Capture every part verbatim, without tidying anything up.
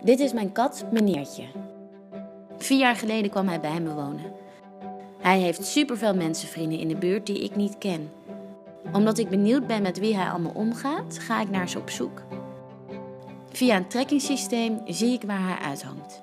Dit is mijn kat, Meneertje. Vier jaar geleden kwam hij bij me wonen. Hij heeft superveel mensenvrienden in de buurt die ik niet ken. Omdat ik benieuwd ben met wie hij allemaal omgaat, ga ik naar ze op zoek. Via een trackingsysteem zie ik waar hij uithangt.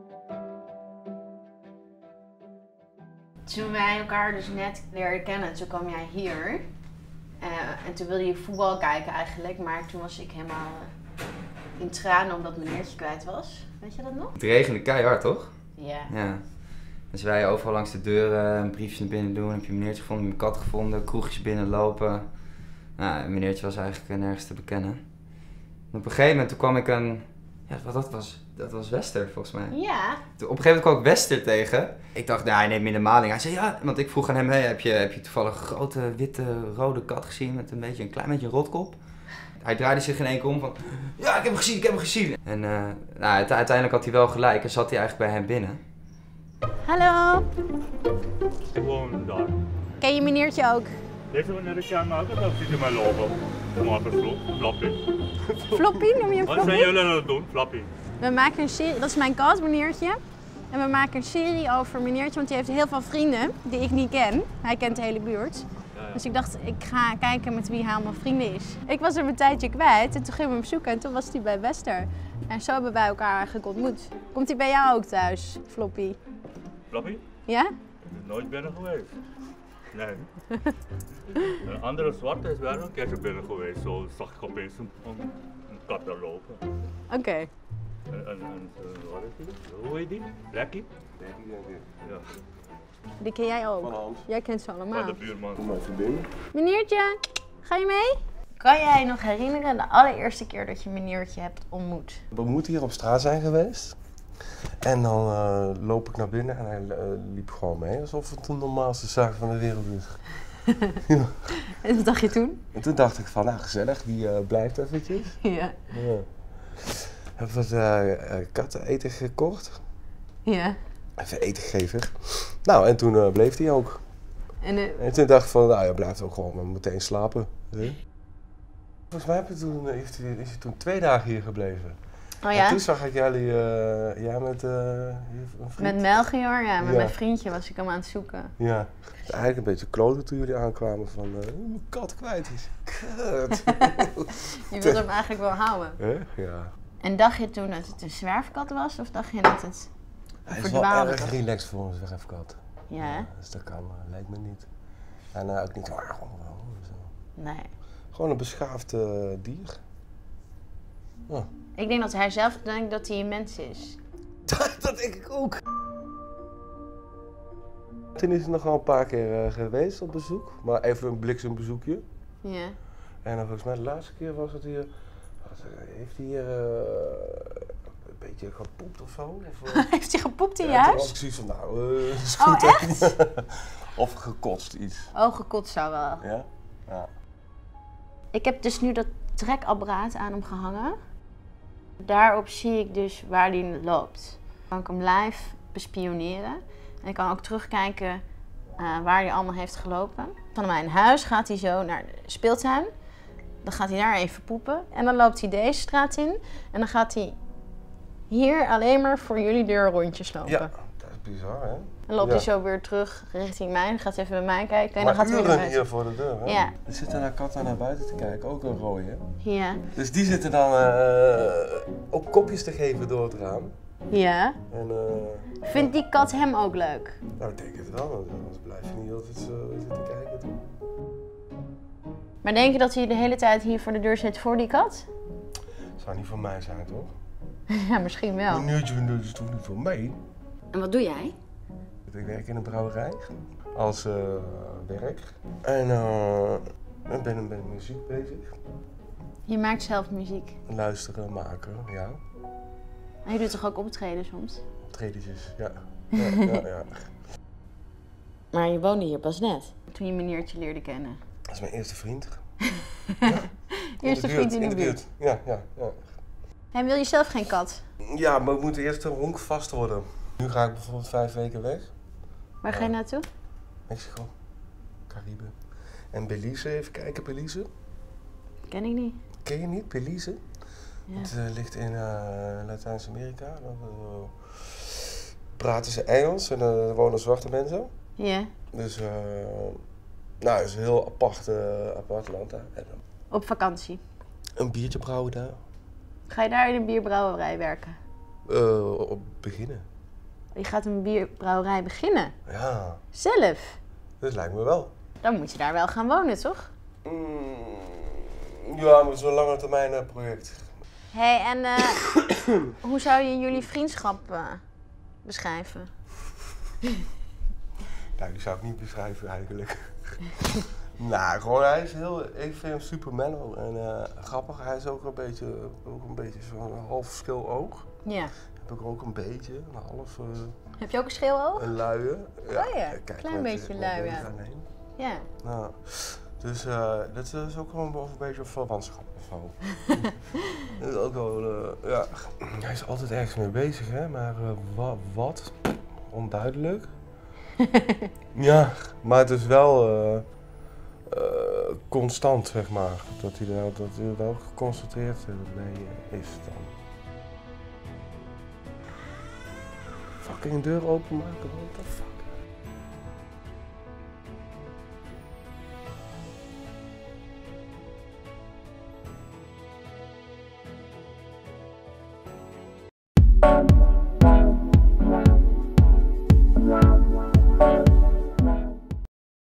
Toen wij elkaar dus net leerden kennen, toen kwam jij hier. Uh, en toen wilde je voetbal kijken eigenlijk, maar toen was ik helemaal uh, in tranen omdat Meneertje kwijt was. Weet je dat nog? Het regende keihard, toch? Ja. Ja. Dus wij overal langs de deuren een briefje naar binnen doen, heb je Meneertje gevonden, mijn kat gevonden, kroegjes binnenlopen. Nou, Meneertje was eigenlijk nergens te bekennen. En op een gegeven moment toen kwam ik een, ja, wat dat was, dat was Wester volgens mij. Ja. Toen, op een gegeven moment kwam ik Wester tegen. Ik dacht, nou, hij neemt me in de maling. Hij zei ja, want ik vroeg aan hem, hey, heb, je, heb je toevallig een grote witte rode kat gezien met een beetje een klein beetje een rotkop? Hij draaide zich in één keer om van, ja, ik heb hem gezien, ik heb hem gezien. En uh, nou, uiteindelijk had hij wel gelijk en zat hij eigenlijk bij hem binnen. Hallo. Ik woon daar. Ken je Meneertje ook? Deze wanneer ik aan maken, dan ziet u mij lopen. Maar besloot, Flappy. Floppy, noem je hem Wat Floppy? zijn jullie aan het doen, Flappy? We maken een serie, dat is mijn kat, Meneertje. En we maken een serie over Meneertje, want die heeft heel veel vrienden die ik niet ken. Hij kent de hele buurt. Ja, ja. Dus ik dacht, ik ga kijken met wie hij allemaal vrienden is. Ik was hem een tijdje kwijt en toen gingen we hem zoeken en toen was hij bij Wester. En zo hebben wij elkaar eigenlijk ontmoet. Komt hij bij jou ook thuis, Floppy? Flappy? Ja? Ik ben nooit binnen geweest. Nee. Een andere zwarte is wel een keertje binnen geweest. Zo zag ik opeens een, een, een kat daar lopen. Oké. Okay. En, en, en wat is die? Hoe heet die? Blackie? Blackie, denk ik. Ja. Die ken jij ook? Van Hans. Jij kent ze Van allemaal. de buurman. Kom maar even binnen. Meneertje, ga je mee? Kan jij nog herinneren de allereerste keer dat je Meneertje hebt ontmoet? We moeten hier op straat zijn geweest. En dan uh, loop ik naar binnen en hij uh, liep gewoon mee alsof het de normaalste zaak van de wereld is. Ja. En wat dacht je toen? En toen dacht ik van, nou gezellig, die uh, blijft eventjes. Ja. Ja. Heb wat uh, uh, katteneten gekocht. Ja. Even eten gegeven. Nou, en toen uh, bleef hij ook. En, uh... en toen dacht ik van, nou, hij blijft ook gewoon meteen slapen. Hè? Volgens mij heb je toen, uh, heeft hij, is hij toen twee dagen hier gebleven. Oh ja? En toen zag ik jullie, uh, ja, met uh, een vriend. Met Melchior, ja, met Ja. mijn vriendje was ik hem aan het zoeken. Ja, eigenlijk een beetje kloten toen jullie aankwamen van, uh, mijn kat kwijt is. Kut. Je wilde hem eigenlijk wel houden. Hè? Ja. En dacht je toen dat het een zwerfkat was of dacht je dat het Hij een is wel verdwaalde erg kat? relaxed voor een zwerfkat. Ja, hè? Ja, dus dat kan, uh, lijkt me niet. En uh, ook niet, uh, zo. Nee. Gewoon een beschaafd uh, dier. Ja. Ik denk dat hij zelf denkt dat hij een mens is. Dat, dat denk ik ook. Toen is hij nog wel een paar keer uh, geweest op bezoek, maar even een bliksembezoekje. Ja. En dan volgens mij de laatste keer was het hier, wat, uh, heeft hij hier uh, een beetje gepoept of zo? Of, uh, Heeft hij gepoept in je ja, toen was huis? ik zoiets van, nou, uh, is Oh, goed. echt? Of gekotst iets. Oh, gekotst zou wel. Ja? Ja. Ik heb dus nu dat trekapparaat aan hem gehangen. Daarop zie ik dus waar hij loopt. Dan kan ik hem live bespioneren. En ik kan ook terugkijken uh, waar hij allemaal heeft gelopen. Van mijn huis gaat hij zo naar de speeltuin. Dan gaat hij daar even poepen. En dan loopt hij deze straat in. En dan gaat hij hier alleen maar voor jullie deur rondjes lopen. Ja, dat is bizar, hè? Dan loopt Ja. hij zo weer terug richting mij. Dan gaat hij even bij mij kijken. En Maar dan gaat hij weer naar uren buiten. hier voor de deur, hè? Ja. Er zitten daar katten naar buiten te kijken, ook een rode, hè? Ja. Dus die zitten dan uh, ook kopjes te geven door het raam. Ja. En, uh, Vindt die kat hem ook leuk? nou, ik denk het wel, want anders blijf je niet altijd zo zitten kijken. Maar denk je dat hij de hele tijd hier voor de deur zit voor die kat? Zou niet voor mij zijn, toch? Ja, misschien wel. Een uurtje, een uurtje is toch niet voor mij? En wat doe jij? Ik werk in een brouwerij als uh, werk. En uh, ik ben met muziek bezig. Je maakt zelf muziek. Luisteren, maken, ja. En je doet toch ook optreden soms? Optredetjes, ja. Ja, ja, ja. Maar je woonde hier pas net. Toen je Meneertje leerde kennen. Dat is mijn eerste vriend. Ja. Eerste buurt, vriend in de, de buurt. Ja, ja, ja. En wil je zelf geen kat? Ja, maar we moeten eerst een honk vast worden. Nu ga ik bijvoorbeeld vijf weken weg. Waar ga je naartoe? Mexico, Caribe. En Belize, even kijken, Belize. Ken ik niet. Ken je niet, Belize? Ja. Het uh, ligt in uh, Latijns-Amerika. Dan uh, praten ze Engels en uh, er wonen zwarte mensen. Ja. Dus uh, nou, het is een heel apart, uh, apart land daar. En, uh, Op vakantie. een biertje brouwen daar. Ga je daar in een bierbrouwerij werken? Uh, op beginnen. Je gaat een bierbrouwerij beginnen? Ja. Zelf? Dat lijkt me wel. Dan moet je daar wel gaan wonen, toch? Mm, ja, maar het is een lange termijn uh, project. Hé, hey, en uh, hoe zou je jullie vriendschap uh, beschrijven? Nou, die zou ik niet beschrijven eigenlijk. Nou, gewoon hij is heel, ik vind hem super mellow en uh, grappig. Hij is ook een beetje, ook een beetje zo'n half schil oog. Ja. Heb ik ook een beetje, een half. Uh, Heb je ook een schreeuwoog? een luie. Ja, oh ja, kijk, klein beetje lui, ja. Ja. Nou, dus uh, dat is ook gewoon een beetje een verwantschap of zo. Dat is ook wel, uh, ja. Hij is altijd ergens mee bezig, hè, maar uh, wa wat? Onduidelijk. Ja, maar het is wel uh, uh, constant, zeg maar. Dat hij er, dat hij er wel geconcentreerd mee is dan. Fucking deur openmaken, what the fuck?